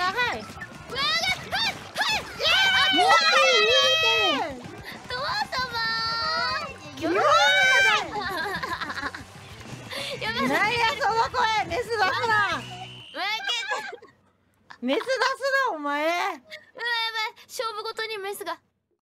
はい。何やその声、メス出すな。メス出すなお前。 やばい、勝負ごとにメスが。